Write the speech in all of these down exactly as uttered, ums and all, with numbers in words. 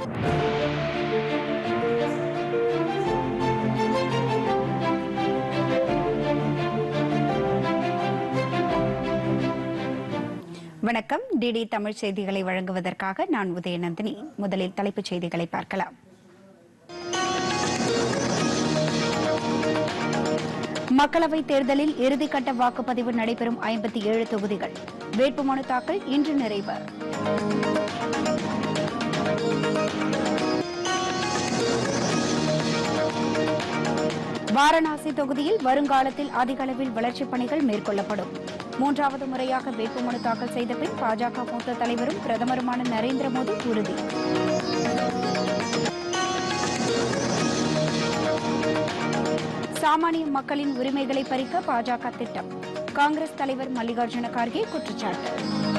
வணக்கம். டிடி தமிழ் செய்திகளை வழங்குவதற்காக நான் உதயநந்தினி. முதலில் தலைப்புச் செய்திகளை பார்க்கலாம். மக்களவைத் தேர்தலில் இறுதிக்கட்ட வாக்குப்பதிவு நடைபெறும் ஐம்பத்தி ஏழு தொகுதிகள். வேட்புமனு தாக்கல் இன்று நிறைவு. வாரணாசி தொகுதியில் வருங்காலத்தில் அதிக அளவில் வளர்ச்சிப் பணிகள் மேற்கொள்ளப்படும். மூன்றாவது முறையாக வேட்புமனு தாக்கல் செய்த பின் பாஜக மூத்த தலைவரும் பிரதமருமான நரேந்திர மோடி உறுதி. சாமானிய மக்களின் உரிமைகளை பறிக்க பாஜக திட்டம். காங்கிரஸ் தலைவர் மல்லிகார்ஜுன கார்கே குற்றச்சாட்டு.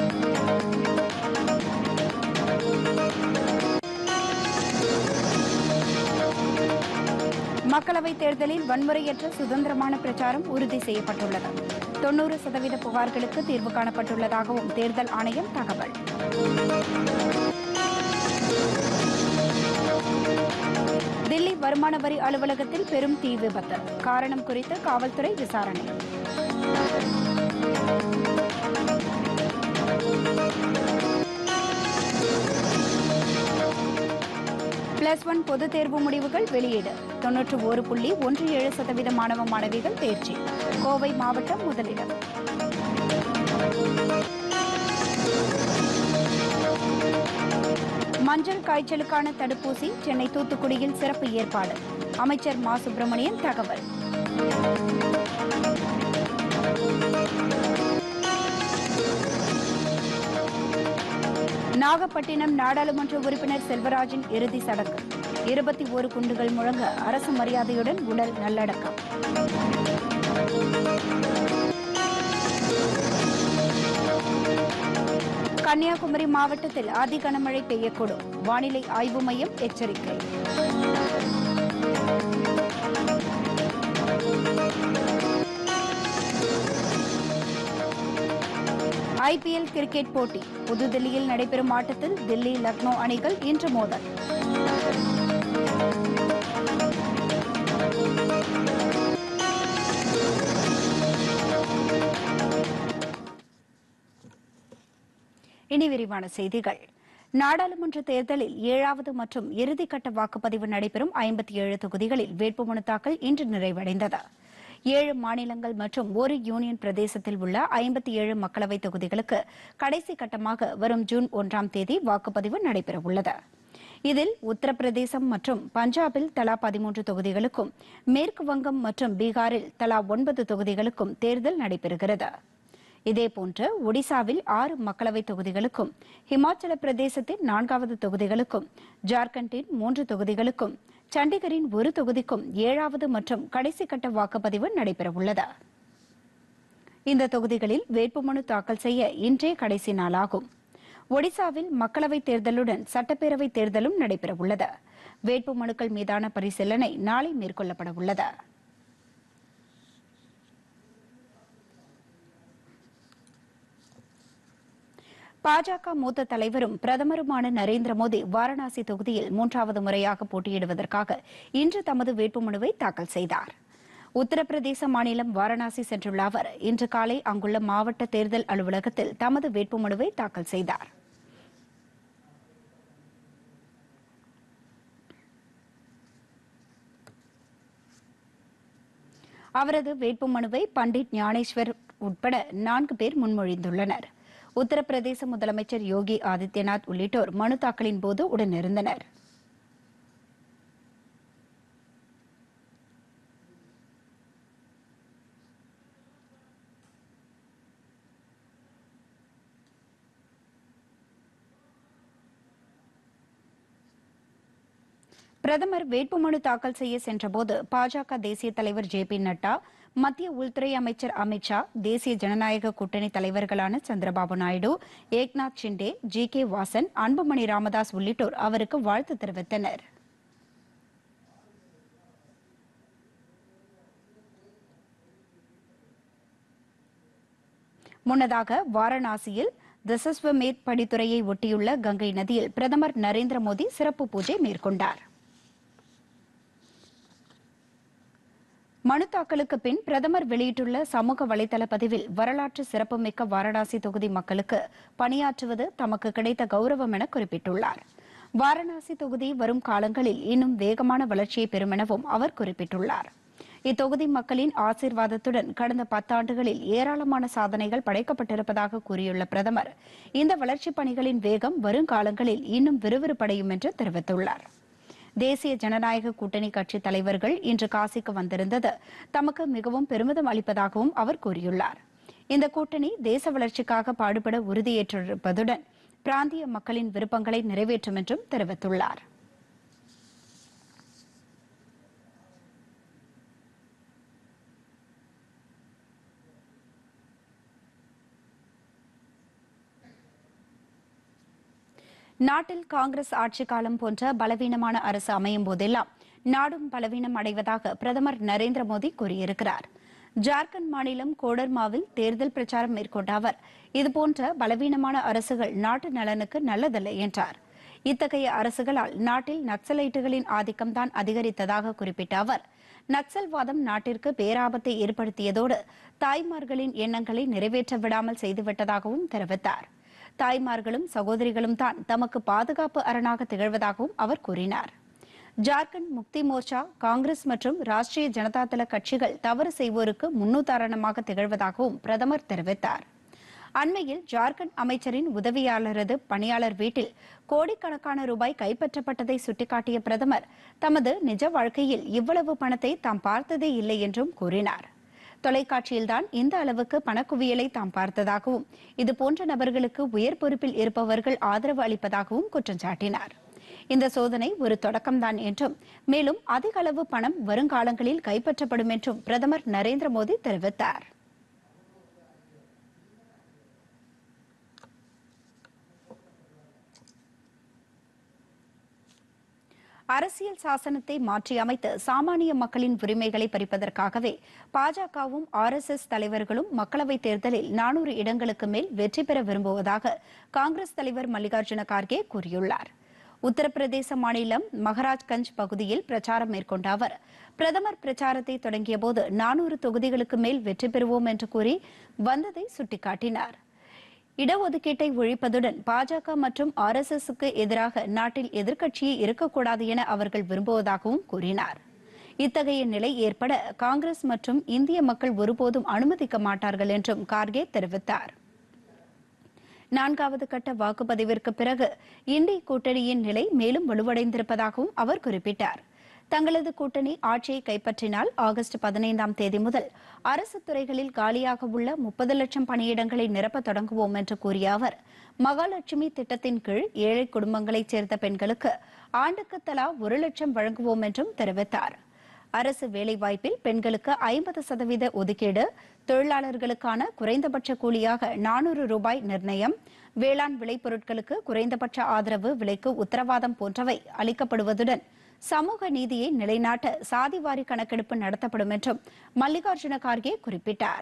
மக்களவைத் தேர்தலில் வன்முறையற்ற சுதந்திரமான பிரச்சாரம் உறுதி செய்யப்பட்டுள்ளது. தொன்னூறு சதவீத புகார்களுக்கு தீர்வு காணப்பட்டுள்ளதாகவும் தேர்தல் ஆணையம் தகவல். தில்லி வருமான வரி அலுவலகத்தில் பெரும் தீ விபத்து. காரணம் குறித்து காவல்துறை விசாரணை. பிளஸ் ஒன் பொதுத் தேர்வு முடிவுகள் வெளியீடு. தொன்னூற்று ஒரு புள்ளி ஒன்று ஏழு சதவீத மாணவ மாணவிகள் தேர்ச்சி. கோவை மாவட்டம் முதலிடம். மஞ்சள் காய்ச்சலுக்கான தடுப்பூசி சென்னை தூத்துக்குடியில் சிறப்பு ஏற்பாடு. அமைச்சர் மா சுப்பிரமணியன் தகவல். நாகப்பட்டினம் நாடாளுமன்ற உறுப்பினர் செல்வராஜின் இறுதி சடங்கு. இருபத்தி ஒரு குண்டுகள் முழங்க அரசு மரியாதையுடன் உடல் நல்லடக்கம். கன்னியாகுமரி மாவட்டத்தில் அதி கனமழை பெய்யக்கூடும். வானிலை ஆய்வு மையம் எச்சரிக்கை. ஐபிஎல் கிரிக்கெட் போட்டி. புதுதில்லியில் நடைபெறும் ஆட்டத்தில் தில்லி லக்னோ அணிகள் இன்று மோதல். இனி விரிவான செய்திகள். நாடாளுமன்ற தேர்தலில் ஏழாவது மற்றும் இறுதிக்கட்ட வாக்குப்பதிவு நடைபெறும் ஐம்பத்தி ஏழு தொகுதிகளில் வேட்புமனு தாக்கல் இன்று நிறைவடைந்தது. ஏழு மாநிலங்கள் மற்றும் ஒரு யூனியன் பிரதேசத்தில் உள்ள ஐம்பத்தி ஏழு மக்களவைத் தொகுதிகளுக்கு கடைசி கட்டமாக வரும் ஜூன் ஒன்றாம் தேதி வாக்குப்பதிவு நடைபெறவுள்ளது. இதில் உத்தரப்பிரதேசம் மற்றும் பஞ்சாபில் தலா பதிமூன்று தொகுதிகளுக்கும், மேற்கு வங்கம் மற்றும் பீகாரில் தலா ஒன்பது தொகுதிகளுக்கும் தேர்தல் நடைபெறுகிறது. இதேபோன்று ஒடிசாவில் ஆறு மக்களவைத் தொகுதிகளுக்கும், ஹிமாச்சல பிரதேசத்தின் நான்காவது தொகுதிகளுக்கும், ஜார்க்கண்டின் மூன்று தொகுதிகளுக்கும், சண்டிகரின் ஒரு தொகுதிக்கும் ஏழாவது மற்றும் கடைசி கட்ட வாக்குப்பதிவு நடைபெறவுள்ளது. இந்த தொகுதிகளில் வேட்புமனு தாக்கல் செய்ய இன்றே கடைசி நாளாகும். ஒடிசாவில் மக்களவைத் தேர்தலுடன் சட்டப்பேரவைத் தேர்தலும் நடைபெறவுள்ளது. வேட்புமனுக்கள் மீதான பரிசீலனை நாளை மேற்கொள்ளப்பட உள்ளது. பாஜக மூத்த தலைவரும் பிரதமருமான நரேந்திர மோடி வாரணாசி தொகுதியில் மூன்றாவது முறையாக போட்டியிடுவதற்காக இன்று தமது வேட்புமனுவை தாக்கல் செய்தார். உத்தரப்பிரதேச மாநிலம் வாரணாசி சென்றுள்ள அவர் இன்று காலை அங்குள்ள மாவட்ட தேர்தல் அலுவலகத்தில் தமது வேட்புமனுவை தாக்கல் செய்தார். அவரது வேட்புமனுவை பண்டிட் ஞானேஸ்வர் உட்பட நான்கு பேர் முன்மொழிந்துள்ளனர். உத்தரப்பிரதேச முதலமைச்சர் யோகி ஆதித்யநாத் உள்ளிட்டோர் மனு தாக்கலின் போது உடனிருந்தனர். பிரதமர் வேட்புமனு தாக்கல் செய்ய சென்றபோது பாஜக தேசிய தலைவர் ஜே பி நட்டா, மத்திய உள்துறை அமைச்சர் அமித் ஷா, தேசிய ஜனநாயக கூட்டணி தலைவர்களான சந்திரபாபு நாயுடு, ஏக்நாத் ஷிண்டே, ஜி கே வாசன், அன்புமணி ராமதாஸ் உள்ளிட்டோர் அவருக்கு வாழ்த்து தெரிவித்தனர். முன்னதாக வாரணாசியில் தசஸ்வமேத் படித்துறையை ஒட்டியுள்ள கங்கை நதியில் பிரதமர் நரேந்திர மோடி சிறப்பு பூஜை மேற்கொண்டார். மனு தாக்கலுக்கு பின் பிரதமர் வெளியிட்டுள்ள சமூக வலைதள பதிவில் வரலாற்று சிறப்புமிக்க வாரணாசி தொகுதி மக்களுக்கு பணியாற்றுவது தமக்கு கிடைத்த கௌரவம் என குறிப்பிட்டுள்ளார். வாரணாசி தொகுதி வரும் காலங்களில் இன்னும் வேகமான வளர்ச்சியை பெறும் எனவும் அவர் குறிப்பிட்டுள்ளார். இத்தொகுதி மக்களின் ஆசீர்வாதத்துடன் கடந்த பத்தாண்டுகளில் ஏராளமான சாதனைகள் படைக்கப்பட்டிருப்பதாக கூறியுள்ள பிரதமர் இந்த வளர்ச்சிப் பணிகளின் வேகம் வருங்காலங்களில் இன்னும் விறுவிறுப்படையும் என்று தெரிவித்துள்ளார். தேசிய ஜனநாயக கூட்டணி கட்சித் தலைவர்கள் இன்று காசிக்கு வந்திருந்தது தமக்கு மிகவும் பெருமிதம் அளிப்பதாகவும் அவர் கூறியுள்ளார். இந்த கூட்டணி தேச வளர்ச்சிக்காக பாடுபட உறுதியேற்றிருப்பதுடன் பிராந்திய மக்களின் விருப்பங்களை நிறைவேற்றும் என்றும் தெரிவித்துள்ளார். நாட்டில் காங்கிரஸ் ஆட்சிக் காலம் போன்ற பலவீனமான அரசு அமையும் போதெல்லாம் நாடும் பலவீனம் அடைவதாக பிரதமர் நரேந்திர மோடி கூறியிருக்கிறார். ஜார்க்கண்ட் மாநிலம் கோடர்மாவில் தேர்தல் பிரச்சாரம் மேற்கொண்ட அவர் இதுபோன்ற பலவீனமான அரசுகள் நாட்டு நலனுக்கு நல்லதில்லை என்றார். இத்தகைய அரசுகளால் நாட்டில் நக்சலைட்டுகளின் ஆதிக்கம்தான் அதிகரித்ததாக குறிப்பிட்ட அவர் நக்சல்வாதம் நாட்டிற்கு பேராபத்தை ஏற்படுத்தியதோடு தாய்மார்களின் எண்ணங்களை நிறைவேற்ற விடாமல் செய்துவிட்டதாகவும் தெரிவித்தார். தாய்மார்களும் சகோதரிகளும் தான் தமக்கு பாதுகாப்பு அரணாக திகழ்வதாகவும் அவர் கூறினார். ஜார்க்கண்ட் முக்தி மோர்ச்சா, காங்கிரஸ் மற்றும் ராஷ்டிரிய ஜனதா தள கட்சிகள் தவறு செய்வோருக்கு முன்னுதாரணமாக திகழ்வதாகவும் பிரதமர் தெரிவித்தார். அண்மையில் ஜார்க்கண்ட் அமைச்சரின் உதவியாளரது பணியாளர் வீட்டில் கோடிக்கணக்கான ரூபாய் கைப்பற்றப்பட்டதை சுட்டிக்காட்டிய பிரதமர் தமது நிஜ வாழ்க்கையில் இவ்வளவு பணத்தை தாம் பார்த்ததே இல்லை என்றும் கூறினார். தொலைக்காட்சியில்தான் இந்த அளவுக்கு பணக்குவியலை தாம் பார்த்ததாகவும் இதுபோன்ற நபர்களுக்கு உயர் பொறுப்பில் இருப்பவர்கள் ஆதரவு அளிப்பதாகவும் குற்றம் சாட்டினார். இந்த சோதனை ஒரு தொடக்கம்தான் என்றும் மேலும் அதிக அளவு பணம் வருங்காலங்களில் கைப்பற்றப்படும் என்றும் பிரதமர் நரேந்திர மோடி தெரிவித்தார். அரசியல் சாசனத்தை மாற்றியமைத்து சாமானிய மக்களின் உரிமைகளை பறிப்பதற்காகவே பாஜகவும் ஆர் எஸ் எஸ் தலைவர்களும் மக்களவைத் தேர்தலில் நானூறு இடங்களுக்கு மேல் வெற்றி பெற விரும்புவதாக காங்கிரஸ் தலைவர் மல்லிகார்ஜுன கார்கே கூறியுள்ளார். உத்தரப்பிரதேச மாநிலம் மகாராஜ்கஞ்ச் பகுதியில் பிரச்சாரம் மேற்கொண்ட அவர் பிரதமர் பிரச்சாரத்தை தொடங்கியபோது நானூறு தொகுதிகளுக்கு மேல் வெற்றி பெறுவோம் என்று கூறி வந்ததை சுட்டிக்காட்டினார். இடஒதுக்கீட்டை ஒழிப்பதுடன் பாஜக மற்றும் ஆர் எஸ் எஸ்-க்கு எதிராக நாட்டில் எதிர்க்கட்சியே இருக்கக்கூடாது என அவர்கள் விரும்புவதாகவும் கூறினார். இத்தகைய நிலை ஏற்பட காங்கிரஸ் மற்றும் இந்திய மக்கள் ஒருபோதும் அனுமதிக்க மாட்டார்கள் என்றும் கார்கே தெரிவித்தார். நான்காவது கட்ட வாக்குப்பதிவிற்கு பிறகு இந்திய கூட்டணியின் நிலை மேலும் வலுவடைந்திருப்பதாகவும் அவர் குறிப்பிட்டார். தங்களது கூட்டணி ஆட்சியை கைப்பற்றினால் ஆகஸ்ட் பதினைந்தாம் தேதி முதல் அரசு துறைகளில் காலியாக உள்ள முப்பது லட்சம் பணியிடங்களை நிரப்ப தொடங்குவோம் என்று கூறிய அவர் மகாலட்சுமி திட்டத்தின் கீழ் ஏழை குடும்பங்களைச் சேர்ந்த பெண்களுக்கு ஆண்டுக்கு தலா ஒரு லட்சம் வழங்குவோம் என்றும் தெரிவித்தார். அரசு வேலைவாய்ப்பில் பெண்களுக்கு ஐம்பது சதவீத ஒதுக்கீடு, தொழிலாளர்களுக்கான குறைந்தபட்ச கூலியாக நானூறு ரூபாய் நிர்ணயம், வேளாண் விளைபொருட்களுக்கு குறைந்தபட்ச ஆதரவு விலைக்கு உத்தரவாதம் போன்றவை அளிக்கப்படுவதுடன் சமூக நீதியை நிலைநாட்ட சாதிவாரி கணக்கெடுப்பு நடத்தப்படும் என்றும் மல்லிகார்ஜுன கார்கே குறிப்பிட்டார்.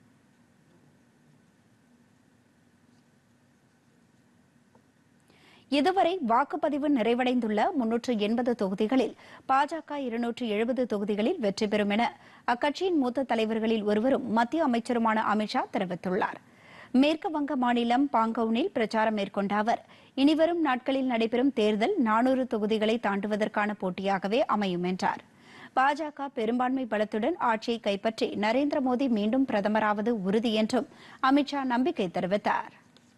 இதுவரை வாக்குப்பதிவு நிறைவடைந்துள்ள முன்னூற்று எண்பது தொகுதிகளில் பாஜக இருநூற்று எழுபது தொகுதிகளில் வெற்றி பெறும் என அக்கட்சியின் மூத்த தலைவர்களில் ஒருவரும் மத்திய அமைச்சருமான அமித்ஷா தெரிவித்துள்ளார். மேற்கு வங்க மாநிலம் பாங்கவுனில் பிரச்சாரம் மேற்கொண்ட அவர் இனிவரும் நாட்களில் நடைபெறும் தேர்தல் நானூறு தொகுதிகளை தாண்டுவதற்கான போட்டியாகவே அமையும் என்றார். பாஜக பெரும்பான்மை பலத்துடன் ஆட்சியை கைப்பற்றி நரேந்திர மோடி மீண்டும் பிரதமராவது உறுதி என்றும் அமித்ஷா நம்பிக்கை தெரிவித்தார்.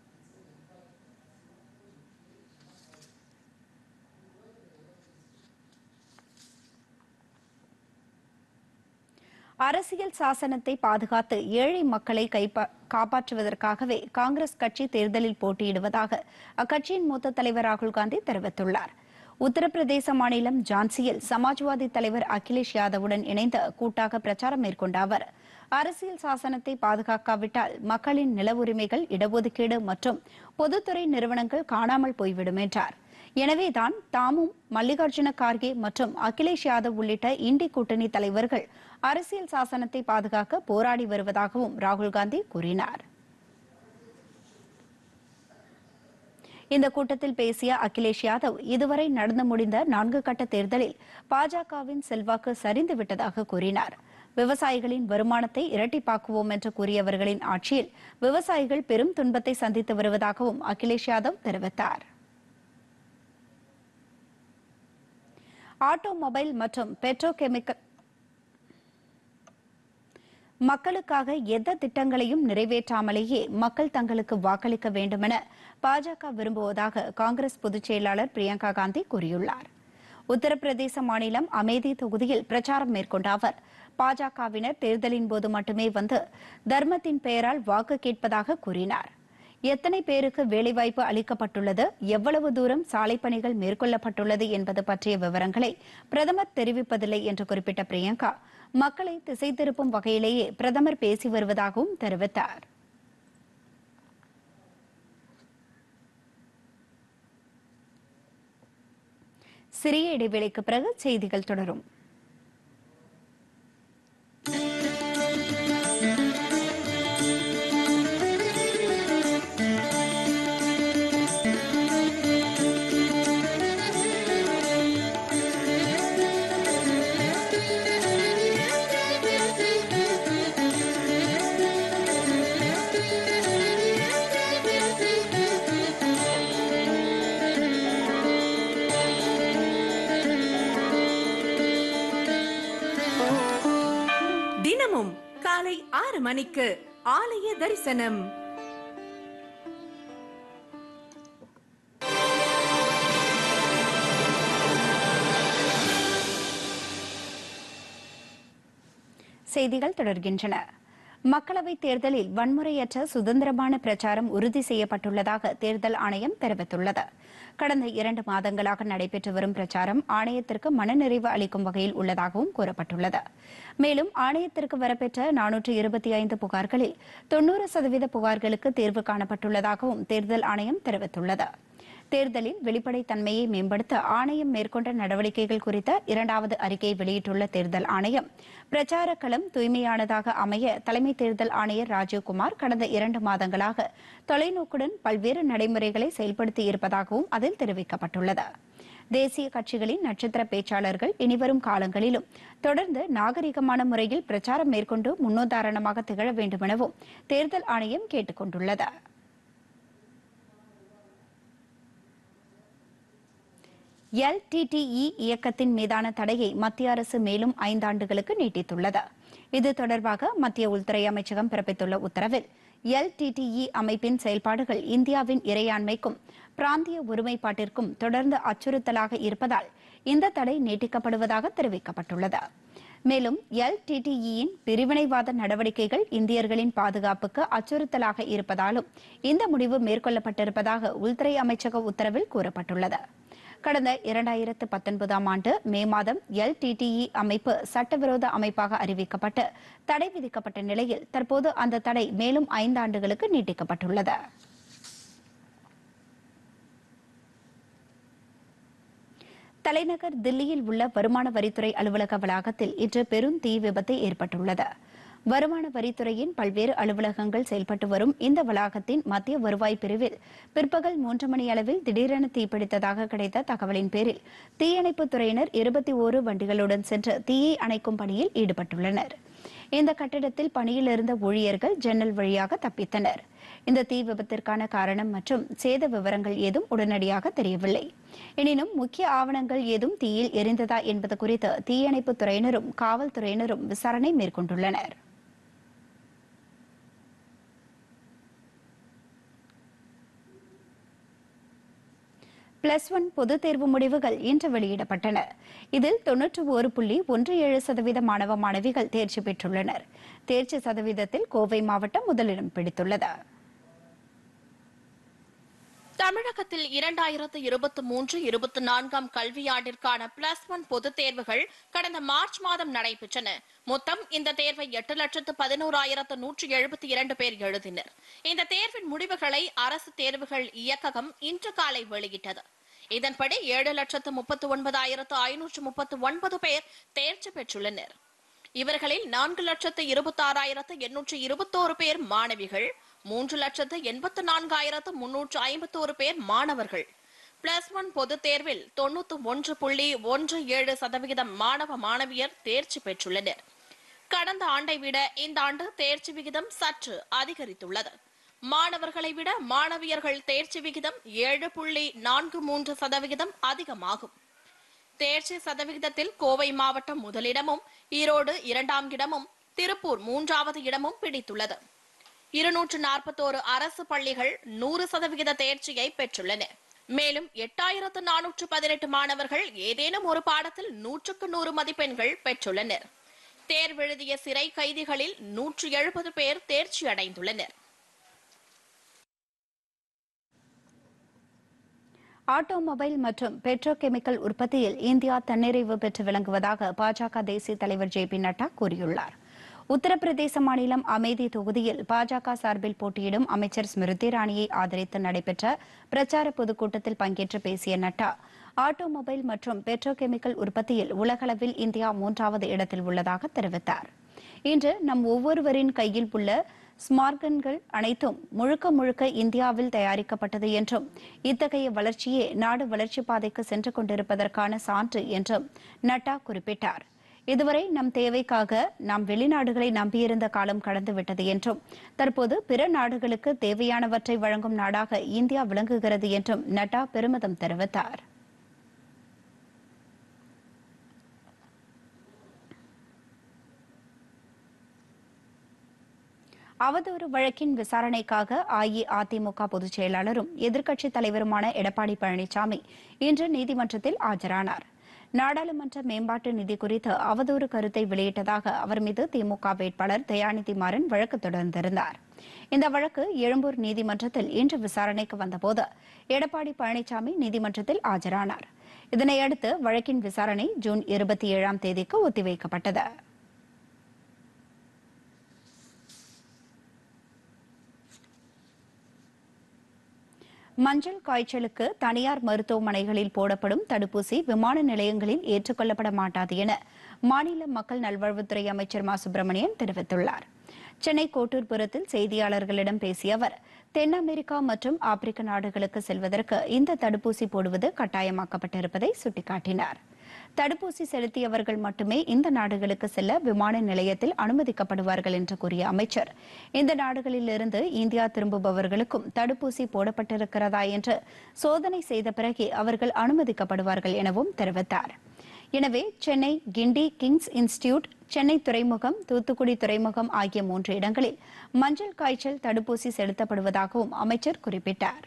அரசியல் சாசனத்தை பாதுகாத்து ஏழை மக்களை காப்பாற்றுவதற்காகவே காங்கிரஸ் கட்சி தேர்தலில் போட்டியிடுவதாக அக்கட்சியின் மூத்த தலைவர் ராகுல் காந்தி தெரிவித்துள்ளார். உத்தரப்பிரதேச மாநிலம் ஜான்சியில் சமாஜ்வாதி தலைவர் அகிலேஷ் யாதவுடன் இணைந்து கூட்டாக பிரச்சாரம் மேற்கொண்ட அவர் அரசியல் சாசனத்தை பாதுகாக்காவிட்டால் மக்களின் நில உரிமைகள், இடஒதுக்கீடு மற்றும் பொதுத்துறை நிறுவனங்கள் காணாமல் போய்விடும் என்றார். எனவேதான் தாமும் மல்லிகார்ஜுன கார்கே மற்றும் அகிலேஷ் யாதவ் உள்ளிட்ட இண்டி கூட்டணி தலைவர்கள் அரசியல் சாசனத்தை பாதுகாக்க போராடி வருவதாகவும் ராகுல் காந்தி கூறினார். இந்த கூட்டத்தில் பேசிய அகிலேஷ் யாதவ் இதுவரை நடந்து முடிந்த நான்கு கட்ட தேர்தலில் பாஜகவின் செல்வாக்கு சரிந்துவிட்டதாக கூறினார். விவசாயிகளின் வருமானத்தை இரட்டிப்பாக்குவோம் என்று கூறியவர்களின் ஆட்சியில் விவசாயிகள் பெரும் துன்பத்தை சந்தித்து வருவதாகவும் அகிலேஷ் யாதவ் தெரிவித்தார். ஆட்டோமொபைல் மற்றும் பெட்ரோகெமிக்கல் மக்களுக்காக எந்த திட்டங்களையும் நிறைவேற்றாமலேயே மக்கள் தங்களுக்கு வாக்களிக்க வேண்டுமென பாஜக விரும்புவதாக காங்கிரஸ் பொதுச் செயலாளர் பிரியங்கா காந்தி கூறியுள்ளார். உத்தரப்பிரதேச மாநிலம் அமேதி தொகுதியில் பிரச்சாரம் மேற்கொண்ட அவர் பாஜகவினர் தேர்தலின் போது மட்டுமே வந்து தர்மத்தின் பெயரால் வாக்கு கேட்பதாக கூறினார். எத்தனை பேருக்கு வேலைவாய்ப்பு அளிக்கப்பட்டுள்ளது, எவ்வளவு தூரம் சாலை பணிகள் மேற்கொள்ளப்பட்டுள்ளது என்பது பற்றிய விவரங்களை பிரதமர் தெரிவிப்பதில்லை என்று குறிப்பிட்ட பிரியங்கா, மக்களை திசை திருப்பும் வகையிலேயே பிரதமர் பேசி வருவதாகவும் தெரிவித்தார். சிறிய இடைவேளைக்கு பிறகு செய்திகள் தொடரும். தினமும் காலை ஆறு மணிக்கு ஆலய தரிசனம். செய்திகள் தொடர்கின்றன. மக்களவைத் தேர்தலில் வன்முறையற்ற சுதந்திரமான பிரச்சாரம் உறுதி செய்யப்பட்டுள்ளதாக தேர்தல் ஆணையம் தெரிவித்துள்ளது. கடந்த இரண்டு மாதங்களாக நடைபெற்று வரும் பிரச்சாரம் ஆணையத்திற்கு மனநிறைவு அளிக்கும் வகையில் உள்ளதாகவும் கூறப்பட்டுள்ளது. மேலும் ஆணையத்திற்கு வரப்பெற்ற நானூற்று இருபத்தி ஐந்து புகார்களில் தொன்னூறு சதவீத புகார்களுக்கு தீர்வு காணப்பட்டுள்ளதாகவும் தேர்தல் ஆணையம் தெரிவித்துள்ளது. தேர்தலில் வெளிப்படைத்தன்மையை மேம்படுத்த ஆணையம் மேற்கொண்ட நடவடிக்கைகள் குறித்த இரண்டாவது அறிக்கையை வெளியிட்டுள்ள தேர்தல் ஆணையம், பிரச்சார களம் தூய்மையானதாக அமைய தலைமை தேர்தல் ஆணையர் ராஜீவ்குமார் கடந்த இரண்டு மாதங்களாக தொலைநோக்குடன் பல்வேறு நடைமுறைகளை செயல்படுத்தி இருப்பதாகவும் அதில் தெரிவிக்கப்பட்டுள்ளது. தேசிய கட்சிகளின் நட்சத்திர பேச்சாளர்கள் இனிவரும் காலங்களிலும் தொடர்ந்து நாகரிகமான முறையில் பிரச்சாரம் மேற்கொண்டு முன்னுதாரணமாக திகழ வேண்டுமெனவும் தேர்தல் ஆணையம் கேட்டுக் கொண்டுள்ளது. எல் டி டி இ இயக்கத்தின் மீதான தடையை மத்திய அரசு மேலும் ஐந்தாண்டுகளுக்கு நீட்டித்துள்ளது. இது தொடர்பாக மத்திய உள்துறை அமைச்சகம் பிறப்பித்துள்ள உத்தரவில், எல் டி டி இ அமைப்பின் செயல்பாடுகள் இந்தியாவின் இறையாண்மைக்கும் பிராந்திய ஒருமைப்பாட்டிற்கும் தொடர்ந்து அச்சுறுத்தலாக இருப்பதால் இந்த தடை நீட்டிக்கப்படுவதாக தெரிவிக்கப்பட்டுள்ளது. மேலும் எல் டி டி இயின் பிரிவினைவாத நடவடிக்கைகள் இந்தியர்களின் பாதுகாப்புக்கு அச்சுறுத்தலாக இருப்பதாலும் இந்த முடிவு மேற்கொள்ளப்பட்டிருப்பதாக உள்துறை அமைச்சக உத்தரவில் கூறப்பட்டுள்ளது. கடந்த இரண்டாயிரத்து பத்தொன்பதாம் ஆண்டு மே மாதம் எல் டி டி இ அமைப்பு சட்டவிரோத அமைப்பாக அறிவிக்கப்பட்டு தடை விதிக்கப்பட்ட நிலையில் தற்போது அந்த தடை மேலும் ஐந்து ஆண்டுகளுக்கு நீட்டிக்கப்பட்டுள்ளது. தலைநகர் தில்லியில் உள்ள வருமான வரித்துறை அலுவலக வளாகத்தில் இன்று பெரும் தீ விபத்து ஏற்பட்டுள்ளது. வருமான வரித்துறையின் பல்வேறு அலுவலகங்கள் செயல்பட்டு வரும் இந்த வளாகத்தின் மத்திய வருவாய் பிரிவில் பிற்பகல் மூன்று மணி அளவில் திடீரென தீப்பிடித்ததாக கிடைத்த தகவலின் பேரில் தீயணைப்புத் துறையினர் இருபத்தி ஓரு வண்டிகளுடன் சென்று தீயை அணைக்கும் பணியில் ஈடுபட்டுள்ளனர். இந்த கட்டிடத்தில் பணியில் இருந்த ஊழியர்கள் ஜன்னல் வழியாக தப்பித்தனர். இந்த தீ விபத்திற்கான காரணம் மற்றும் சேத விவரங்கள் ஏதும் உடனடியாக தெரியவில்லை. எனினும் முக்கிய ஆவணங்கள் ஏதும் தீயில் எரிந்ததா என்பது குறித்து தீயணைப்புத் துறையினரும் காவல்துறையினரும் விசாரணை மேற்கொண்டுள்ளனர். பிளஸ் ஒன் பொதுத் தேர்வு முடிவுகள் இன்று வெளியிடப்பட்டன. இதில் தொன்னூற்று ஒரு புள்ளி ஒன்று ஏழு சதவீத மாணவ மாணவிகள் தேர்ச்சி பெற்றுள்ளனர். தேர்ச்சி சதவீதத்தில் கோவை மாவட்டம் முதலிடம் பிடித்துள்ளது. தமிழகத்தில் இரண்டாயிரத்து இருபத்தி மூன்று இருபத்தி நான்காம் கல்வியாண்டிற்கான பிளஸ் ஒன் பொதுத் தேர்வுகள் கடந்த மார்ச் மாதம் நடைபெற்றன. மொத்தம் இந்த தேர்வை எட்டு லட்சத்து பதினோராயிரத்து நூற்றி எழுபத்தி இரண்டு பேர் எழுதினர். இந்த தேர்வின் முடிவுகளை அரசு தேர்வுகள் இயக்ககம் இன்று காலை வெளியிட்டது. இதன்படி ஏழு லட்சத்து முப்பத்தி ஒன்பதாயிரத்து ஐநூற்று முப்பத்தி ஒன்பது பேர் தேர்ச்சி பெற்றுள்ளனர். இவர்களில் நான்கு லட்சத்து இருபத்தி ஆறாயிரத்து எண்ணூற்று இருபத்தோரு பேர் மாணவிகள், மூன்று லட்சத்து எண்பத்து நான்காயிரத்து முன்னூற்று ஐம்பத்தோரு பேர் மாணவர்கள். பிளஸ் ஒன் பொதுத் தேர்வில் தொன்னூத்தி ஒன்று புள்ளி ஒன்று ஏழு சதவிகிதம் மாணவ மாணவியர் தேர்ச்சி பெற்றுள்ளனர். கடந்த ஆண்டை விட இந்த ஆண்டு தேர்ச்சி விகிதம் சற்று அதிகரித்துள்ளது. மாணவர்களை விட மாணவியர்கள் தேர்ச்சி விகிதம் ஏழு புள்ளி நான்கு மூன்று சதவிகிதம் அதிகமாகும். தேர்ச்சி சதவிகிதத்தில் கோவை மாவட்டம் முதலிடமும், ஈரோடு இரண்டாம் இடமும், திருப்பூர் மூன்றாவது இடமும் பிடித்துள்ளது. இருநூற்று நாற்பத்தோரு அரசு பள்ளிகள் நூறு சதவிகித தேர்ச்சியை பெற்றுள்ளன. மேலும் எட்டாயிரத்து நானூற்று பதினெட்டு மாணவர்கள் ஏதேனும் ஒரு பாடத்தில் நூற்றுக்கு நூறு மதிப்பெண்கள் பெற்றுள்ளனர். தேர்வெழுதிய சிறை கைதிகளில் நூற்று எழுபது பேர் தேர்ச்சி அடைந்துள்ளனர். ஆட்டோமொபைல் மற்றும் பெட்ரோகெமிக்கல் உற்பத்தியில் இந்தியா தன்னிறைவு பெற்று விளங்குவதாக பாஜக தேசிய தலைவர் ஜே பி நட்டா கூறியுள்ளார். உத்தரப்பிரதேச மாநிலம் அமேதி தொகுதியில் பாஜக சார்பில் போட்டியிடும் அமைச்சர் ஸ்மிருதி இரானியை ஆதரித்து நடைபெற்ற பிரச்சார பொதுக்கூட்டத்தில் பங்கேற்று பேசிய நட்டா, ஆட்டோமொபைல் மற்றும் பெட்ரோகெமிக்கல் உற்பத்தியில் உலகளவில் இந்தியா மூன்றாவது இடத்தில் உள்ளதாக தெரிவித்தார். இன்று நம் ஒவ்வொருவரின் கையில் உள்ள ஸ்மார்ட்கன்கள் அனைத்தும் முழுக்க முழுக்க இந்தியாவில் தயாரிக்கப்பட்டது என்றும், இத்தகைய வளர்ச்சியே நாடு வளர்ச்சி பாதைக்கு சென்று கொண்டிருப்பதற்கான சான்று என்றும் நட்டா குறிப்பிட்டார். இதுவரை நம் தேவைக்காக நாம் வெளிநாடுகளை நம்பியிருந்த காலம் கடந்துவிட்டது என்றும், தற்போது பிற நாடுகளுக்கு தேவையானவற்றை வழங்கும் நாடாக இந்தியா விளங்குகிறது என்றும் நட்டா பெருமிதம் தெரிவித்தார். அவதூறு வழக்கின் விசாரணைக்காக அஇஅதிமுக பொதுச் செயலாளரும் எதிர்க்கட்சித் தலைவருமான எடப்பாடி பழனிசாமி இன்று நீதிமன்றத்தில் ஆஜரானார். நாடாளுமன்ற மேம்பாட்டு நிதி குறித்து அவதூறு கருத்தை வெளியிட்டதாக அவர் மீது திமுக வேட்பாளர் தயாநிதி மாறன் வழக்கு தொடர்ந்திருந்தார். இந்த வழக்கு எழும்பூர் நீதிமன்றத்தில் இன்று விசாரணைக்கு வந்தபோது எடப்பாடி பழனிசாமி நீதிமன்றத்தில் ஆஜரானார். இதனையடுத்து வழக்கின் விசாரணை ஜூன் இருபத்தி ஏழாம் தேதிக்கு ஒத்திவைக்கப்பட்டது. மஞ்சள் காய்ச்சலுக்கு தனியார் மருத்துவமனைகளில் போடப்படும் தடுப்பூசி விமான நிலையங்களில் ஏற்றுக்கொள்ளப்பட மாட்டாது என மாநில மக்கள் நல்வாழ்வுத்துறை அமைச்சர் மா சுப்பிரமணியன் தெரிவித்துள்ளார். சென்னை கோட்டூர்புரத்தில் செய்தியாளர்களிடம் பேசிய அவர், தென் அமெரிக்கா மற்றும் ஆப்பிரிக்க நாடுகளுக்கு செல்வதற்கு இந்த தடுப்பூசி போடுவது கட்டாயமாக்கப்பட்டிருப்பதை சுட்டிக்காட்டினார். தடுப்பூசி செலுத்தியவர்கள் மட்டுமே இந்த நாடுகளுக்கு செல்ல விமான நிலையத்தில் அனுமதிக்கப்படுவார்கள் என்று கூறிய அமைச்சர், இந்த நாடுகளிலிருந்து இந்தியா திரும்புபவர்களுக்கும் தடுப்பூசி போடப்பட்டிருக்கிறதா என்று சோதனை செய்த பிறகே அவர்கள் அனுமதிக்கப்படுவார்கள் எனவும் தெரிவித்தார். எனவே சென்னை கிண்டி கிங்ஸ் இன்ஸ்டிடியூட், சென்னை துறைமுகம், தூத்துக்குடி துறைமுகம் ஆகிய மூன்று இடங்களில் மஞ்சள் காய்ச்சல் தடுப்பூசி செலுத்தப்படுவதாகவும் அமைச்சர் குறிப்பிட்டார்.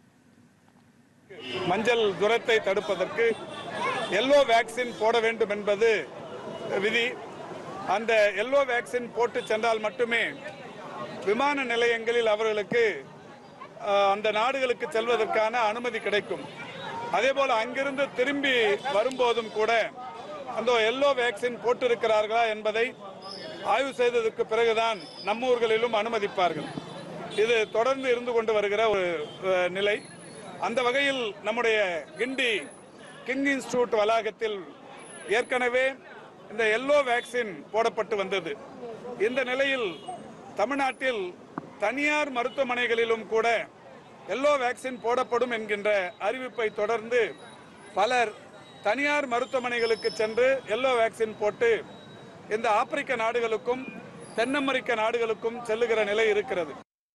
மஞ்சள் ஜுரத்தை தடுப்பதற்கு எல்லோ வேக்சின் போட வேண்டும் என்பது விதி. அந்த எல்லோ வேக்சின் போட்டு சென்றால் மட்டுமே விமான நிலையங்களில் அவர்களுக்கு அந்த நாடுகளுக்கு செல்வதற்கான அனுமதி கிடைக்கும். அதேபோல அங்கிருந்து திரும்பி வரும்போதும் கூட அந்த எல்லோ வேக்சின் போட்டிருக்கிறார்களா என்பதை ஆய்வு செய்ததற்கு பிறகுதான் நம்ம ஊர்களிலும் அனுமதிப்பார்கள். இது தொடர்ந்து இருந்து கொண்டு வருகிற ஒரு நிலை. அந்த வகையில் நம்முடைய கிண்டி கிங் இன்ஸ்டிடியூட் வளாகத்தில் ஏற்கனவே இந்த எல்லோ வேக்சின் போடப்பட்டு வந்தது. இந்த நிலையில் தமிழ்நாட்டில் தனியார் மருத்துவமனைகளிலும் கூட எல்லோ வேக்சின் போடப்படும் என்கின்ற அறிவிப்பை தொடர்ந்து பலர் தனியார் மருத்துவமனைகளுக்கு சென்று எல்லோ வேக்சின் போட்டு இந்த ஆப்பிரிக்க நாடுகளுக்கும் தென் அமெரிக்க நாடுகளுக்கும் செல்லுகிற நிலை இருக்கிறது.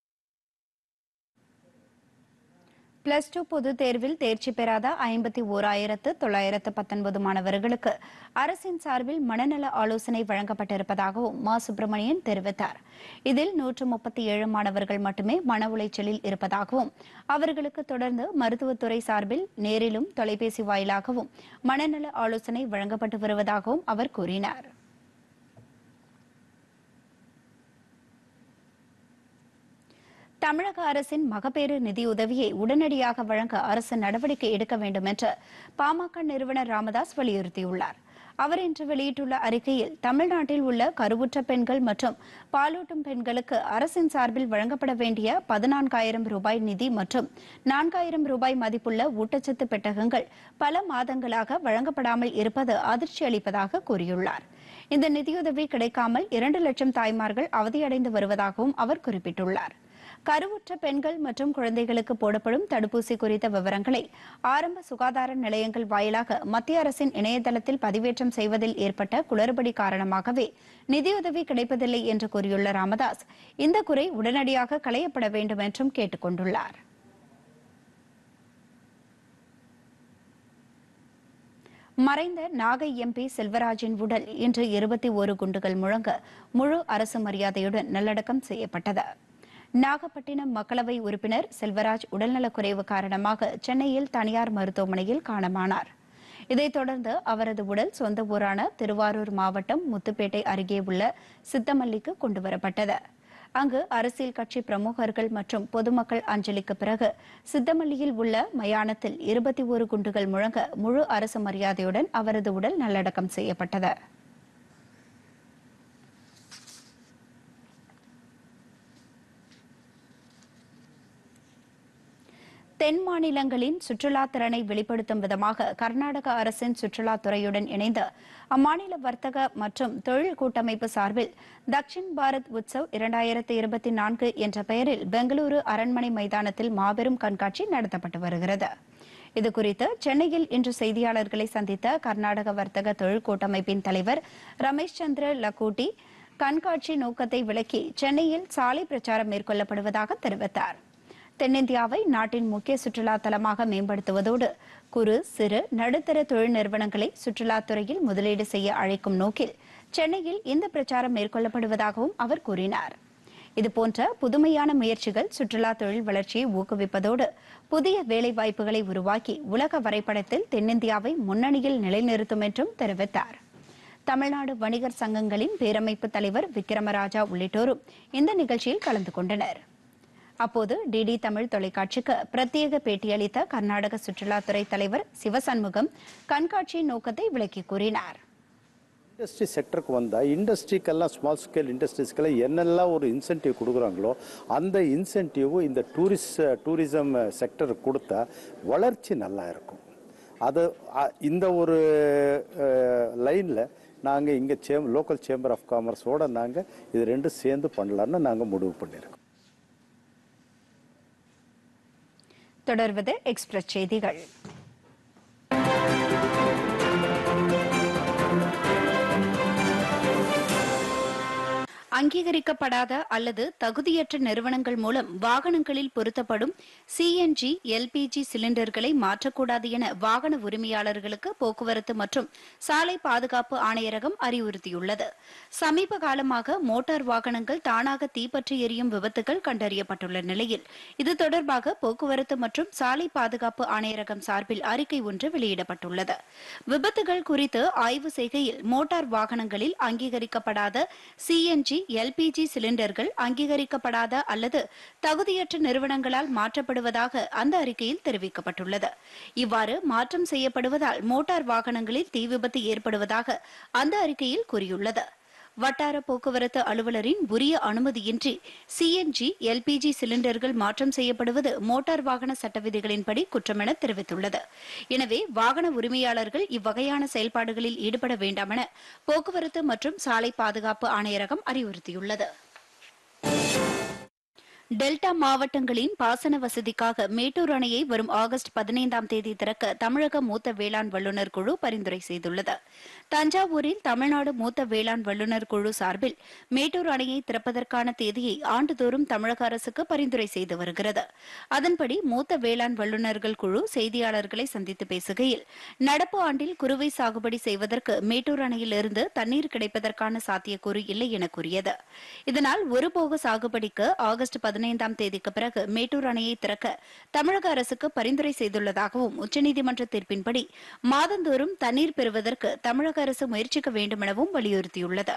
பிளஸ் டூ பொதுத் தேர்வில் தேர்ச்சி பெறாத ஐம்பத்தி ஓராயிரத்து தொள்ளாயிரத்து பத்தொன்பது மாணவர்களுக்கு அரசின் சார்பில் மனநல ஆலோசனை வழங்கப்பட்டிருப்பதாகவும் மா சுப்பிரமணியன் தெரிவித்தார். இதில் நூற்று முப்பத்தி ஏழு மாணவர்கள் மட்டுமே மன உளைச்சலில் இருப்பதாகவும், அவர்களுக்கு தொடர்ந்து மருத்துவத்துறை சார்பில் நேரிலும் தொலைபேசி வாயிலாகவும் மனநல ஆலோசனை வழங்கப்பட்டு வருவதாகவும் அவர் கூறினார். தமிழக அரசின் மகப்பேறு நிதியுதவியை உடனடியாக வழங்க அரசு நடவடிக்கை எடுக்க வேண்டும் என்று பாமக நிறுவனர் ராமதாஸ் வலியுறுத்தியுள்ளார். அவர் இன்று வெளியிட்டுள்ள அறிக்கையில், தமிழ்நாட்டில் உள்ள கருவுற்ற பெண்கள் மற்றும் பாலூட்டும் பெண்களுக்கு அரசின் சார்பில் வழங்கப்பட வேண்டிய பதினான்காயிரம் ரூபாய் நிதி மற்றும் நான்காயிரம் ரூபாய் மதிப்புள்ள ஊட்டச்சத்து பெட்டகங்கள் பல மாதங்களாக வழங்கப்படாமல் இருப்பது அதிர்ச்சி அளிப்பதாக கூறியுள்ளார். இந்த நிதியுதவி கிடைக்காமல் இரண்டு லட்சம் தாய்மார்கள் அவதியடைந்து வருவதாகவும் அவர் குறிப்பிட்டுள்ளார். கருவுற்ற பெண்கள் மற்றும் குழந்தைகளுக்கு போடப்படும் தடுப்பூசி குறித்த விவரங்களை ஆரம்ப சுகாதார நிலையங்கள் வாயிலாக மத்திய அரசின் இணையதளத்தில் பதிவேற்றம் செய்வதில் ஏற்பட்ட குளறுபடி காரணமாகவே நிதியுதவி கிடைப்பதில்லை என்று கூறியுள்ள ராமதாஸ், இந்த குறை உடனடியாக களையப்பட வேண்டும் என்றும் கேட்டுக் கொண்டுள்ளார். மறைந்த நாகை எம்பி செல்வராஜின் உடல் இன்று இருபத்தி ஒரு குண்டுகள் முழங்க முழு அரசு மரியாதையுடன் நல்லடக்கம் செய்யப்பட்டது. நாகப்பட்டினம் மக்களவை உறுப்பினர் செல்வராஜ் உடல்நலக்குறைவு காரணமாக சென்னையில் தனியார் மருத்துவமனையில் காலமானார். இதைத் தொடர்ந்து அவரது உடல் சொந்த ஊரான திருவாரூர் மாவட்டம் முத்துப்பேட்டை அருகே உள்ள சித்தமல்லிக்கு கொண்டுவரப்பட்டது. அங்கு அரசியல் கட்சி பிரமுகர்கள் மற்றும் பொதுமக்கள் அஞ்சலிக்கு பிறகு சித்தமல்லியில் உள்ள மயானத்தில் இருபத்தி ஒரு குண்டுகள் முழங்க முழு அரசு மரியாதையுடன் அவரது உடல் நல்லடக்கம் செய்யப்பட்டது. தென் மாநிலங்களின் சுற்றுலா திறனை வெளிப்படுத்தும் விதமாக கர்நாடக அரசின் சுற்றுலாத்துறையுடன் இணைந்து அம்மாநில வர்த்தக மற்றும் தொழில் கூட்டமைப்பு சார்பில் தக்ஷின் பாரத் உத்சவ் இரண்டாயிரத்து இருபத்தி நான்கு என்ற பெயரில் பெங்களூரு அரண்மனை மைதானத்தில் மாபெரும் கண்காட்சி நடத்தப்பட்டு வருகிறது. இதுகுறித்து சென்னையில் இன்று செய்தியாளர்களை சந்தித்த கர்நாடக வர்த்தக தொழில் கூட்டமைப்பின் தலைவர் ரமேஷ் சந்திர லக்கூட்டி கண்காட்சி நோக்கத்தை விளக்கி சென்னையில் சாலை பிரச்சாரம் மேற்கொள்ளப்படுவதாக தெரிவித்தார். தென்னிந்தியாவை நாட்டின் முக்கிய சுற்றுலா தலமாக மேம்படுத்துவதோடு குறு சிறு நடுத்தர தொழில் நிறுவனங்களை சுற்றுலாத்துறையில் முதலீடு செய்ய அழைக்கும் நோக்கில் சென்னையில் இந்த பிரச்சாரம் மேற்கொள்ளப்படுவதாகவும் அவர் கூறினார். இதுபோன்ற புதுமையான முயற்சிகள் சுற்றுலா தொழில் வளர்ச்சியை ஊக்குவிப்பதோடு புதிய வேலைவாய்ப்புகளை உருவாக்கி உலக வரைபடத்தில் தென்னிந்தியாவை முன்னணியில் நிலைநிறுத்தும் என்றும் தெரிவித்தார். தமிழ்நாடு வணிகர் சங்கங்களின் பேரமைப்பு தலைவர் விக்ரமராஜா உள்ளிட்டோரும் இந்த நிகழ்ச்சியில் கலந்து கொண்டனர். அப்போது டிடி தமிழ் தொலைக்காட்சிக்கு பிரத்யேக பேட்டியளித்த கர்நாடக சுற்றுலாத்துறை தலைவர் சிவசண்முகம் கண்காட்சியின் நோக்கத்தை விளக்கி கூறினார். இண்டஸ்ட்ரி செக்டருக்கு வந்தால் இண்டஸ்ட்ரிக்கெல்லாம் ஸ்மால் ஸ்கேல் இண்டஸ்ட்ரீஸ்க்கெல்லாம் என்னெல்லாம் ஒரு இன்சென்டிவ் கொடுக்குறாங்களோ அந்த இன்சென்டிவ் இந்த டூரிஸ்ட் டூரிசம் செக்டருக்கு கொடுத்தா வளர்ச்சி நல்லா இருக்கும். அது இந்த ஒரு லைனில் நாங்கள் இங்கே சேம் லோக்கல் சேம்பர் ஆஃப் காமர்ஸோடு நாங்கள் இது ரெண்டும் சேர்ந்து பண்ணலான்னு நாங்கள் முடிவு பண்ணியிருக்கோம். தொடர்வது எக்ஸ்பிரஸ் செய்திகள். அங்கீகரிக்கப்படாத அல்லது தகுதியற்ற நிறுவனங்கள் மூலம் வாகனங்களில் பொருத்தப்படும் சிஎன்ஜி எல்பிஜி சிலிண்டர்களை மாற்றக்கூடாது என வாகன உரிமையாளர்களுக்கு போக்குவரத்து மற்றும் சாலை பாதுகாப்பு ஆணையரகம் அறிவுறுத்தியுள்ளது. சமீப காலமாக மோட்டார் வாகனங்கள் தானாக தீப்பற்றி எரியும் விபத்துகள் கண்டறியப்பட்டுள்ள நிலையில் இது தொடர்பாக போக்குவரத்து மற்றும் சாலை பாதுகாப்பு ஆணையரகம் சார்பில் அறிக்கை ஒன்று வெளியிடப்பட்டுள்ளது. விபத்துகள் குறித்து ஆய்வு செய்கையில் மோட்டார் வாகனங்களில் அங்கீகரிக்கப்படாத சிஎன்ஜி எல்பிஜி சிலிண்டர்கள் அங்கீகரிக்கப்படாத அல்லது தகுதியற்ற நிறுவனங்களால் மாற்றப்படுவதாக அந்த அறிக்கையில் தெரிவிக்கப்பட்டுள்ளது. இவ்வாறு மாற்றம் செய்யப்படுவதால் மோட்டார் வாகனங்களில் தீ விபத்து ஏற்படுவதாக அந்த அறிக்கையில் கூறியுள்ளது. வட்டார போக்குவரத்து அலுவலரின் உரிய அனுமதியின்றி சிஎன்ஜி எல்பிஜி சிலிண்டர்கள் மாற்றம் செய்யப்படுவது மோட்டார் வாகன சட்ட விதிகளின்படி குற்றம் என தெரிவித்துள்ளது. எனவே வாகன உரிமையாளர்கள் இவ்வகையான செயல்பாடுகளில் ஈடுபட வேண்டாம் என போக்குவரத்து மற்றும் சாலை பாதுகாப்பு ஆணையரகம் அறிவுறுத்தியுள்ளது. டெல்டா மாவட்டங்களின் பாசன வசதிக்காக மேட்டூர் அணையை வரும் ஆகஸ்ட் பதினைந்தாம் தேதி திறக்க தமிழக மூத்த வேளாண் வல்லுநர் குழு பரிந்துரை செய்துள்ளது. தஞ்சாவூரில் தமிழ்நாடு மூத்த வேளாண் வல்லுநர் குழு சார்பில் மேட்டூர் அணையை திறப்பதற்கான தேதியை ஆண்டுதோறும் தமிழக அரசுக்கு பரிந்துரை செய்து வருகிறது. அதன்படி மூத்த வேளாண் வல்லுநர்கள் குழு செய்தியாளர்களை சந்தித்து பேசுகையில், நடப்பு ஆண்டில் குறுவை சாகுபடி செய்வதற்கு மேட்டூர் அணையிலிருந்து தண்ணீர் கிடைப்பதற்கான சாத்தியக்கூறு இல்லை என கூறியது. இதனால் ஒருபோக சாகுபடிக்கு ஆகஸ்ட் பதினைந்தாம் தேதிக்கு பிறகு மேட்டூர் அணையை திறக்க தமிழக அரசுக்கு பரிந்துரை செய்துள்ளதாகவும் உச்சநீதிமன்ற தீர்ப்பின்படி மாதந்தோறும் தண்ணீர் பெறுவதற்கு தமிழக அரசு முயற்சிக்க வேண்டும் எனவும் வலியுறுத்தியுள்ளது.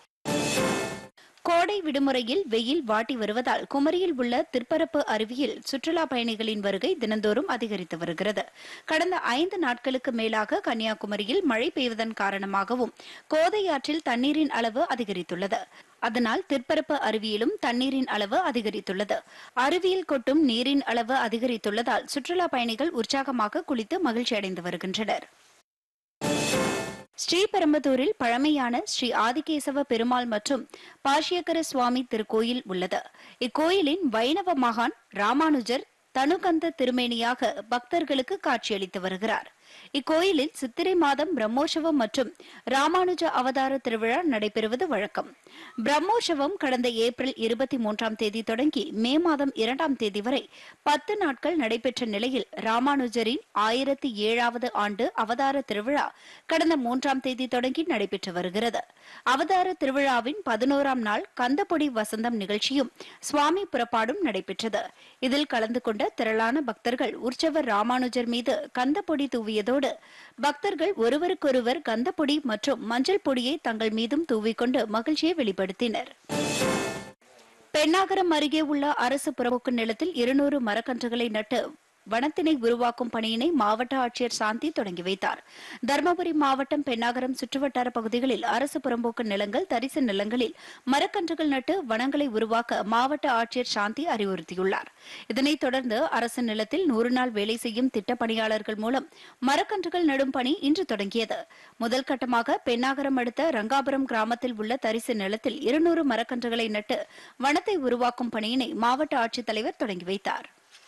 கோடை விடுமுறையில் வெயில் வாட்டி வருவதால் குமரியில் உள்ள திற்பரப்பு அருவியில் சுற்றுலா பயணிகளின் வருகை தினந்தோறும் அதிகரித்து வருகிறது. கடந்த ஐந்து நாட்களுக்கு மேலாக கன்னியாகுமரியில் மழை பெய்வதன் காரணமாகவும் கோதை ஆற்றில் தண்ணீரின் அளவு அதிகரித்துள்ளது. அதனால் திற்பரப்பு அருவியிலும் தண்ணீரின் அளவு அதிகரித்துள்ளது. அருவியில் கொட்டும் நீரின் அளவு அதிகரித்துள்ளதால் சுற்றுலா பயணிகள் உற்சாகமாக குளித்து மகிழ்ச்சி அடைந்து வருகின்றனர். ஸ்ரீபெரும்புதூரில் பழமையான ஸ்ரீ ஆதிகேசவ பெருமாள் மற்றும் பாஷ்யகர சுவாமி திருக்கோயில் உள்ளது. இக்கோயிலின் வைணவ மகான் ராமானுஜர் தனுகந்த திருமேனியாக பக்தர்களுக்கு காட்சியளித்து வருகிறார். இக்கோயிலில் சித்திரை மாதம் பிரம்மோற்சவம் மற்றும் ராமானுஜ அவதார திருவிழா நடைபெறுவது வழக்கம். பிரம்மோற்சவம் கடந்த ஏப்ரல் இருபத்தி மூன்றாம் தேதி தொடங்கி மே மாதம் இரண்டாம் தேதி வரை பத்து நாட்கள் நடைபெற்ற நிலையில் ராமானுஜரின் ஆயிரத்தி ஏழாவது ஆண்டு அவதார திருவிழா கடந்த மூன்றாம் தேதி தொடங்கி நடைபெற்று வருகிறது. அவதார திருவிழாவின் பதினோராம் நாள் கந்தப்பொடி வசந்தம் நிகழ்ச்சியும் சுவாமி புறப்பாடும் நடைபெற்றது. இதில் கலந்து கொண்ட திரளான பக்தர்கள் உற்சவர் ராமானுஜர் மீது கந்தப்பொடி தூவியதோடு பக்தர்கள் ஒருவருக்கொருவர் கந்தப்பொடி மற்றும் மஞ்சள் பொடியை தங்கள் மீதும் தூவிக்கொண்டு மகிழ்ச்சியை வெளிப்படுத்தினர். பெண்ணாகரம் அருகே உள்ள அரசு புறம்போக்கு நிலத்தில் இருநூறு மரக்கன்றுகளை நட்டு வனத்தினை உருவாக்கும் பணியினை மாவட்ட ஆட்சியர் சாந்தி தொடங்கி வைத்தார். தருமபுரி மாவட்டம் பெண்ணாகரம் சுற்றுவட்டார பகுதிகளில் அரசு புறம்போக்கு நிலங்கள், தரிசு நிலங்களில் மரக்கன்றுகள் நட்டு வனங்களை உருவாக்க மாவட்ட ஆட்சியர் சாந்தி அறிவுறுத்தியுள்ளார். இதனைத் தொடர்ந்து அரசு நிலத்தில் நூறு நாள் வேலை செய்யும் திட்ட பணியாளர்கள் மூலம் மரக்கன்றுகள் நடும் பணி இன்று தொடங்கியது. முதல் கட்டமாக பெண்ணாகரம் அடுத்த ரங்காபுரம் கிராமத்தில் உள்ள தரிசு நிலத்தில் இருநூறு மரக்கன்றுகளை நட்டு வனத்தை உருவாக்கும் பணியினை மாவட்ட ஆட்சித்தலைவர் தொடங்கி வைத்தார்.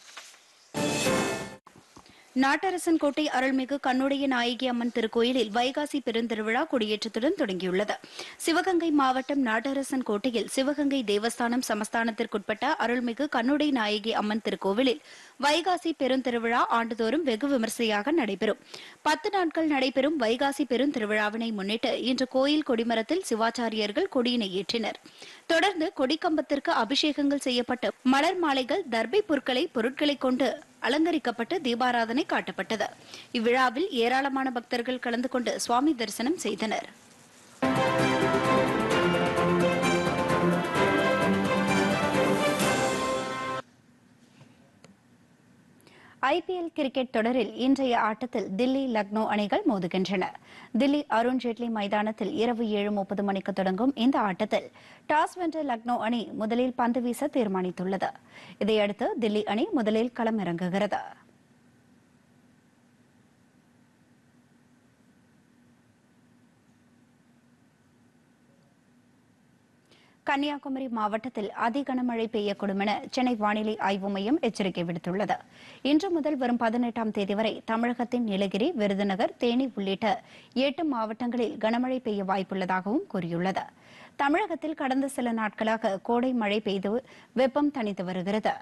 நாட்டரசன் கோட்டை அருள்மிகு கண்ணுடைய நாயகி அம்மன் திருக்கோயிலில் வைகாசி பெருந்திருவிழா கொடியேற்றத்துடன் தொடங்கியுள்ளது. சிவகங்கை மாவட்டம் நாட்டரசன் கோட்டையில் சிவகங்கை தேவஸ்தானம் சமஸ்தானத்திற்குட்பட்ட அருள்மிகு கண்ணுடைய நாயகி அம்மன் திருக்கோவிலில் வைகாசி பெருந்திருவிழா ஆண்டுதோறும் வெகு விமரிசையாக நடைபெறும். பத்து நாட்கள் நடைபெறும் வைகாசி பெருந்திருவிழாவினை முன்னிட்டு இன்று கோயில் கொடிமரத்தில் சிவாச்சாரியர்கள் கொடியினை ஏற்றினர். தொடர்ந்து கொடிக்கம்பத்திற்கு அபிஷேகங்கள் செய்யப்பட்டு மலர் மாலைகள், தர்பை புற்களை பொருட்களை கொண்டு அலங்கரிக்கப்பட்டு தீபாராதனை காட்டப்பட்டது. இவ்விழாவில் ஏராளமான பக்தர்கள் கலந்து கொண்டு சுவாமி தரிசனம் செய்தனர். ஐபிஎல் கிரிக்கெட் தொடரில் இன்றைய ஆட்டத்தில் தில்லி, லக்னோ அணிகள் மோதுகின்றன. தில்லி அருண்ஜேட்லி மைதானத்தில் இரவு ஏழு முப்பது மணிக்கு தொடங்கும் இந்த ஆட்டத்தில் டாஸ் வென்ற லக்னோ அணி முதலில் பந்து வீச தீர்மானித்துள்ளது. இதையடுத்து தில்லி அணி முதலில் களமிறங்குகிறது. கன்னியாகுமரி மாவட்டத்தில் அதி கனமழை பெய்யக்கூடும் என சென்னை வானிலை ஆய்வு மையம் எச்சரிக்கை விடுத்துள்ளது. இன்று முதல் வரும் பதினெட்டாம் தேதி வரை தமிழகத்தின் நீலகிரி, விருதுநகர், தேனி உள்ளிட்ட எட்டு மாவட்டங்களில் கனமழை பெய்ய வாய்ப்புள்ளதாகவும் கூறியுள்ளது. தமிழகத்தில் கடந்த சில நாட்களாக கோடை மழை பெய்து வெப்பம் தணித்து வருகிறது.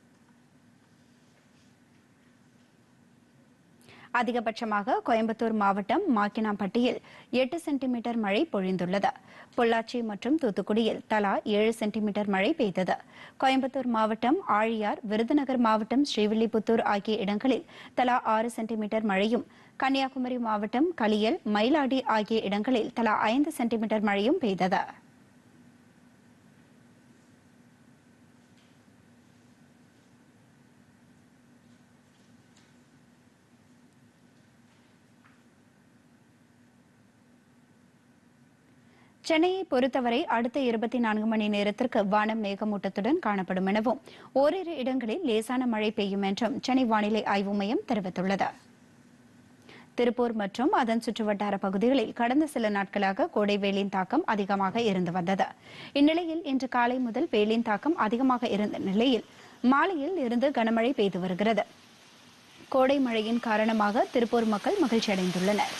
அதிகபட்சமாக கோயம்புத்தூர் மாவட்டம் மாக்கினாம்பட்டியில் எட்டு சென்டிமீட்டர் மழை பொழிந்துள்ளது. பொள்ளாச்சி மற்றும் தூத்துக்குடியில் தலா ஏழு சென்டிமீட்டர் மழை பெய்தது. கோயம்புத்தூர் மாவட்டம் ஆழியார், விருதுநகர் மாவட்டம் ஸ்ரீவில்லிபுத்தூர் ஆகிய இடங்களில் தலா ஆறு சென்டிமீட்டர் மழையும், கன்னியாகுமரி மாவட்டம் களியல், மயிலாடி ஆகிய இடங்களில் தலா ஐந்து சென்டிமீட்டர் மழையும் பெய்தது. சென்னையை பொறுத்தவரை அடுத்த இருபத்தி நான்கு மணி நேரத்திற்கு வானம் மேகமூட்டத்துடன் காணப்படும் எனவும் ஓரிரு இடங்களில் லேசான மழை பெய்யும் என்றும் சென்னை வானிலை ஆய்வு மையம் தெரிவித்துள்ளது. திருப்பூர் மற்றும் அதன் சுற்றுவட்டார பகுதிகளில் கடந்த சில நாட்களாக கோடை வெயிலின் தாக்கம் அதிகமாக இருந்து வந்தது. இந்நிலையில் இன்று காலை முதல் வெயிலின் தாக்கம் அதிகமாக இருந்த நிலையில் மாலையில் இருந்து கனமழை பெய்து வருகிறது. கோடை மழையின் காரணமாக திருப்பூர் மக்கள் மகிழ்ச்சி அடைந்துள்ளனர்.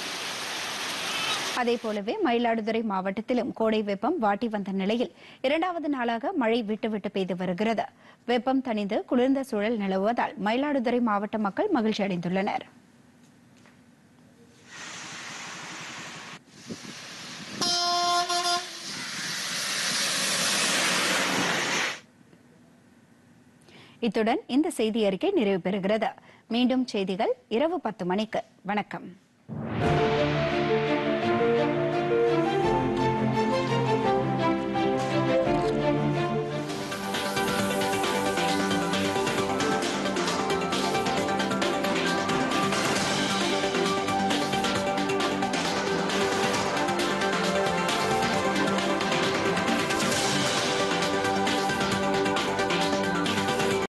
அதேபோலவே மயிலாடுதுறை மாவட்டத்திலும் கோடை வெப்பம் வாட்டி வந்த நிலையில் இரண்டாவது நாளாக மழை விட்டுவிட்டு பெய்து வருகிறது. வெப்பம் தணிந்து குளிர்ந்த சூழல் நிலவுவதால் மயிலாடுதுறை மாவட்ட மக்கள் மகிழ்ச்சி அடைந்துள்ளனர். இத்துடன் இந்த செய்தி அறிக்கை நிறைவு பெறுகிறது. மீண்டும் செய்திகள் இரவு பத்து மணிக்கு. வணக்கம்.